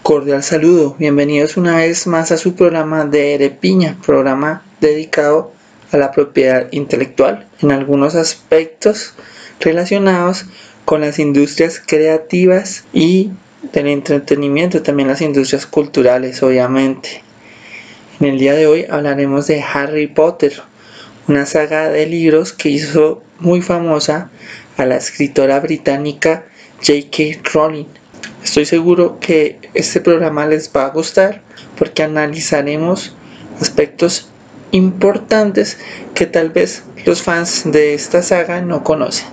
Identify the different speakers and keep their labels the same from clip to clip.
Speaker 1: Cordial saludo, bienvenidos una vez más a su programa de Erepiña, programa dedicado a la propiedad intelectual en algunos aspectos relacionados con las industrias creativas y del entretenimiento, también las industrias culturales, obviamente. En el día de hoy hablaremos de Harry Potter, una saga de libros que hizo muy famosa a la escritora británica J.K. Rowling. Estoy seguro que este programa les va a gustar porque analizaremos aspectos importantes que tal vez los fans de esta saga no conocen.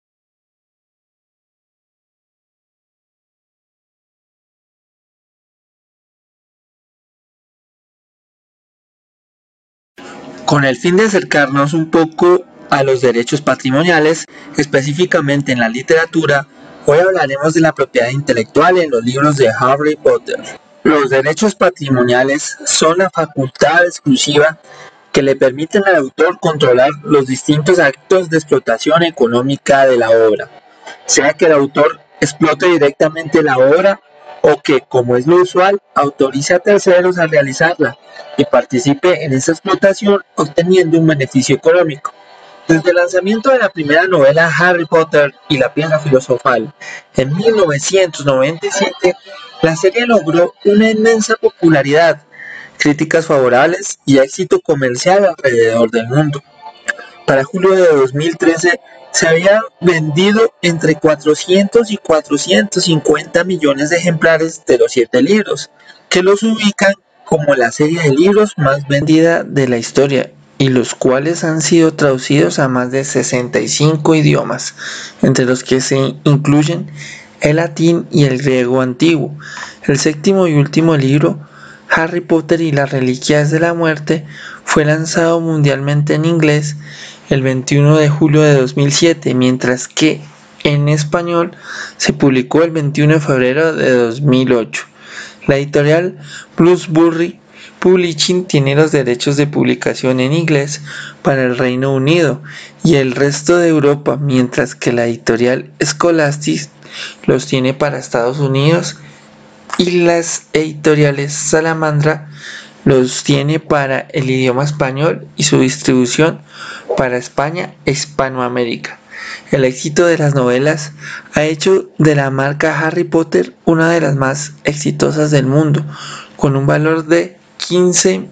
Speaker 1: Con el fin de acercarnos un poco a los derechos patrimoniales, específicamente en la literatura, hoy hablaremos de la propiedad intelectual en los libros de Harry Potter. Los derechos patrimoniales son la facultad exclusiva que le permiten al autor controlar los distintos actos de explotación económica de la obra, sea que el autor explote directamente la obra o que, como es lo usual, autorice a terceros a realizarla y participe en esa explotación obteniendo un beneficio económico. Desde el lanzamiento de la primera novela Harry Potter y la Piedra Filosofal en 1997, la serie logró una inmensa popularidad, críticas favorables y éxito comercial alrededor del mundo. Para julio de 2013 se habían vendido entre 400 y 450 millones de ejemplares de los 7 libros, que los ubican como la serie de libros más vendida de la historia y los cuales han sido traducidos a más de 65 idiomas, entre los que se incluyen el latín y el griego antiguo. El séptimo y último libro, Harry Potter y las Reliquias de la Muerte, fue lanzado mundialmente en inglés el 21 de julio de 2007, mientras que en español se publicó el 21 de febrero de 2008. La editorial Bloomsbury Publishing tiene los derechos de publicación en inglés para el Reino Unido y el resto de Europa, mientras que la editorial Scholastic los tiene para Estados Unidos y las editoriales Salamandra los tiene para el idioma español y su distribución para España e Hispanoamérica. El éxito de las novelas ha hecho de la marca Harry Potter una de las más exitosas del mundo, con un valor de 15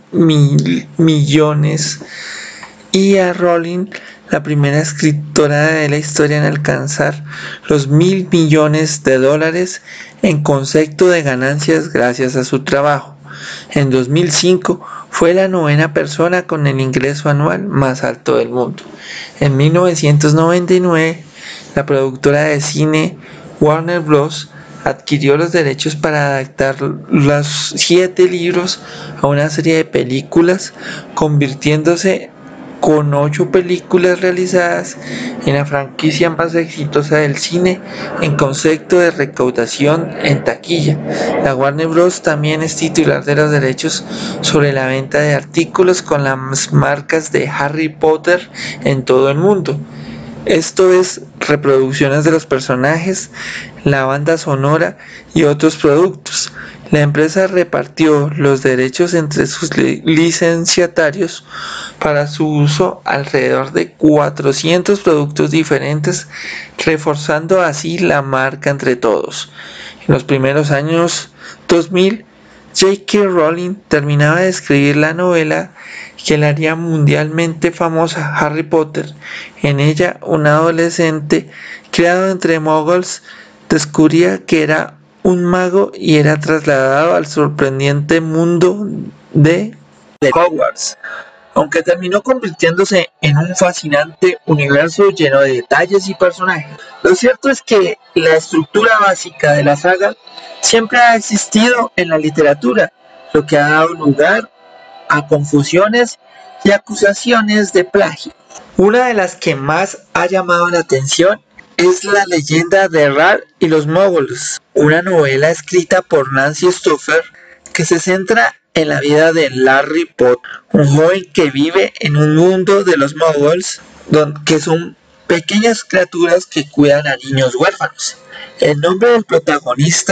Speaker 1: millones, y a Rowling, la primera escritora de la historia en alcanzar los $1.000 millones en concepto de ganancias gracias a su trabajo. En 2005 fue la novena persona con el ingreso anual más alto del mundo. En 1999, la productora de cine Warner Bros. Adquirió los derechos para adaptar los 7 libros a una serie de películas, convirtiéndose con 8 películas realizadas en la franquicia más exitosa del cine en concepto de recaudación en taquilla. La Warner Bros. También es titular de los derechos sobre la venta de artículos con las marcas de Harry Potter en todo el mundo. Esto es reproducciones de los personajes, la banda sonora y otros productos. La empresa repartió los derechos entre sus licenciatarios para su uso alrededor de 400 productos diferentes, reforzando así la marca entre todos. En los primeros años 2000, J.K. Rowling terminaba de escribir la novela que la haría mundialmente famosa, Harry Potter. En ella, un adolescente criado entre muggles descubría que era un mago y era trasladado al sorprendente mundo de Hogwarts, aunque terminó convirtiéndose en un fascinante universo lleno de detalles y personajes. Lo cierto es que la estructura básica de la saga siempre ha existido en la literatura, lo que ha dado lugar a confusiones y acusaciones de plagio. Una de las que más ha llamado la atención es La leyenda de Rar y los Muggles, una novela escrita por Nancy Stouffer que se centra en la vida de Larry Potter, un joven que vive en un mundo de los Muggles, que son pequeñas criaturas que cuidan a niños huérfanos. El nombre del protagonista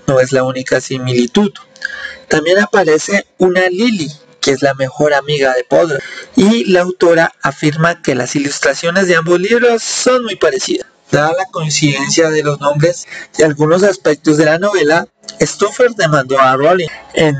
Speaker 1: no es la única similitud. También aparece una Lily, que es la mejor amiga de Potter, y la autora afirma que las ilustraciones de ambos libros son muy parecidas. Dada la coincidencia de los nombres y algunos aspectos de la novela, Stoffer demandó a Rowling en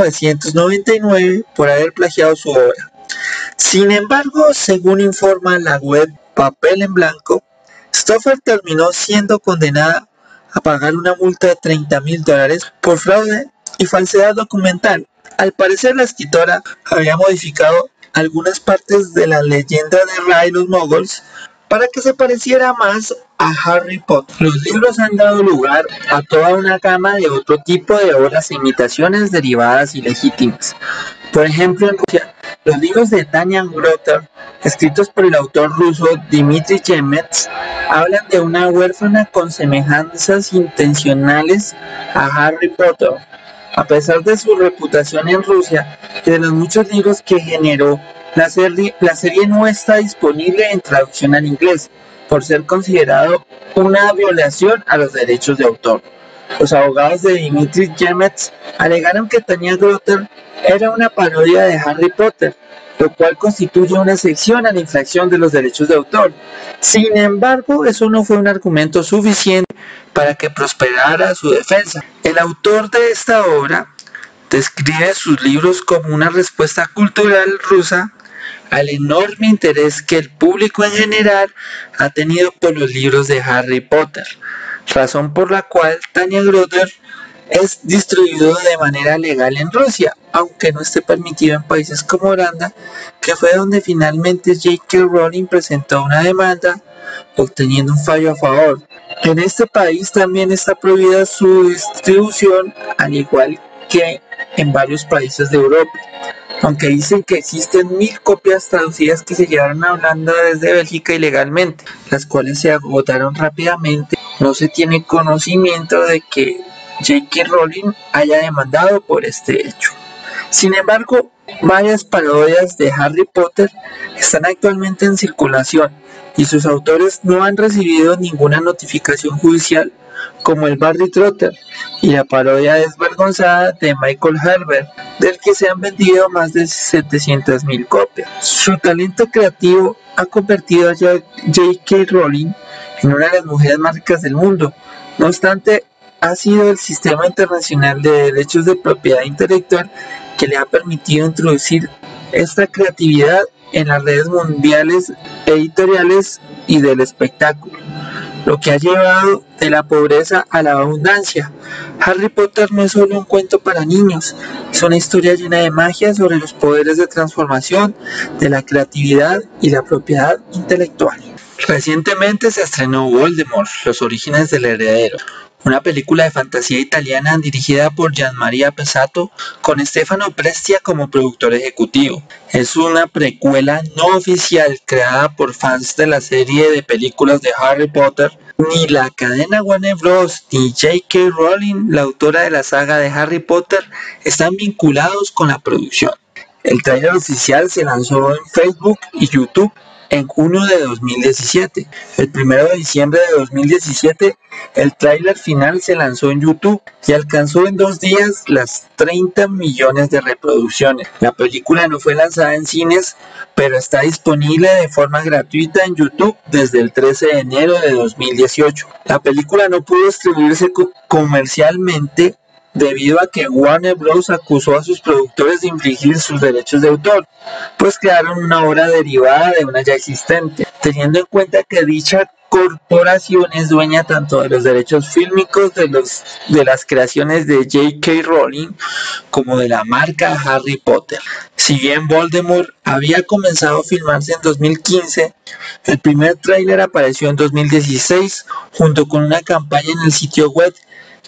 Speaker 1: 1999 por haber plagiado su obra. Sin embargo, según informa la web Papel en Blanco, Stoffer terminó siendo condenada a pagar una multa de $30,000 por fraude y falsedad documental. Al parecer, la escritora había modificado algunas partes de la leyenda de Ra y los Muggles para que se pareciera más a Harry Potter. Los libros han dado lugar a toda una gama de otro tipo de obras e imitaciones derivadas y legítimas. Por ejemplo, en Rusia, los libros de Tanya Grotter, escritos por el autor ruso Dmitry Chemets, hablan de una huérfana con semejanzas intencionales a Harry Potter. A pesar de su reputación en Rusia y de los muchos libros que generó, la serie no está disponible en traducción al inglés, por ser considerado una violación a los derechos de autor. Los abogados de Dmitry Chemets alegaron que Tanya Grotter era una parodia de Harry Potter, lo cual constituye una excepción a la infracción de los derechos de autor. Sin embargo, eso no fue un argumento suficiente para que prosperara su defensa. El autor de esta obra describe sus libros como una respuesta cultural rusa al enorme interés que el público en general ha tenido por los libros de Harry Potter, razón por la cual Tanya Grotter es distribuido de manera legal en Rusia, aunque no esté permitido en países como Holanda, que fue donde finalmente J.K. Rowling presentó una demanda, obteniendo un fallo a favor. En este país también está prohibida su distribución, al igual que en varios países de Europa, aunque dicen que existen 1000 copias traducidas que se llevaron a Holanda desde Bélgica ilegalmente, las cuales se agotaron rápidamente. No se tiene conocimiento de que J.K. Rowling haya demandado por este hecho. Sin embargo, varias parodias de Harry Potter están actualmente en circulación y sus autores no han recibido ninguna notificación judicial, como el Barry Trotter y la parodia desvergonzada de Michael Herbert, del que se han vendido más de 700,000 copias. Su talento creativo ha convertido a J.K. Rowling en una de las mujeres más ricas del mundo. No obstante, ha sido el sistema internacional de derechos de propiedad intelectual que le ha permitido introducir esta creatividad en las redes mundiales editoriales y del espectáculo, lo que ha llevado de la pobreza a la abundancia. Harry Potter no es solo un cuento para niños, es una historia llena de magia sobre los poderes de transformación, de la creatividad y la propiedad intelectual. Recientemente se estrenó Voldemort, los orígenes del heredero, una película de fantasía italiana dirigida por Gianmaria Pesato con Stefano Prestia como productor ejecutivo. Es una precuela no oficial creada por fans de la serie de películas de Harry Potter. Ni la cadena Warner Bros. Ni J.K. Rowling, la autora de la saga de Harry Potter, están vinculados con la producción. El tráiler oficial se lanzó en Facebook y YouTube en junio de 2017. El 1 de diciembre de 2017, el tráiler final se lanzó en YouTube y alcanzó en 2 días las 30 millones de reproducciones. La película no fue lanzada en cines, pero está disponible de forma gratuita en YouTube desde el 13 de enero de 2018. La película no pudo distribuirse comercialmente debido a que Warner Bros. Acusó a sus productores de infringir sus derechos de autor, pues crearon una obra derivada de una ya existente, teniendo en cuenta que dicha corporación es dueña tanto de los derechos fílmicos de las creaciones de J.K. Rowling como de la marca Harry Potter. Si bien Voldemort había comenzado a filmarse en 2015, el primer tráiler apareció en 2016 junto con una campaña en el sitio web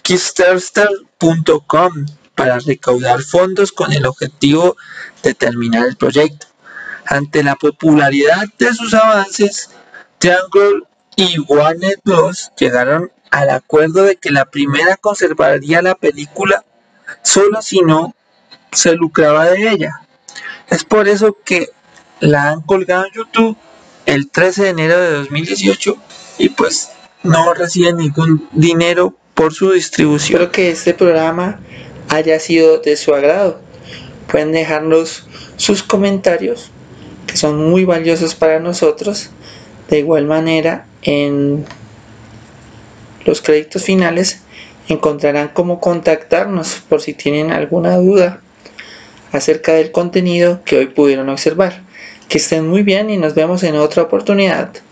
Speaker 1: Kickstarter.com para recaudar fondos con el objetivo de terminar el proyecto. Ante la popularidad de sus avances, Triangle y Warner Bros. Llegaron al acuerdo de que la primera conservaría la película solo si no se lucraba de ella. Es por eso que la han colgado en YouTube el 13 de enero de 2018 y pues no reciben ningún dinero por su distribución. Espero que este programa haya sido de su agrado. Pueden dejarnos sus comentarios, que son muy valiosos para nosotros. De igual manera, en los créditos finales encontrarán cómo contactarnos por si tienen alguna duda acerca del contenido que hoy pudieron observar. Que estén muy bien y nos vemos en otra oportunidad.